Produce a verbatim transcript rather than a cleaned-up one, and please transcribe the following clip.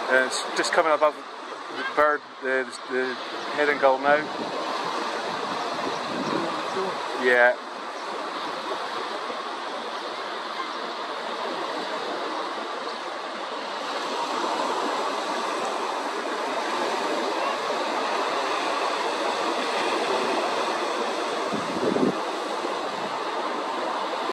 Uh, it's just coming above the bird, the, the heading gull now. Yeah.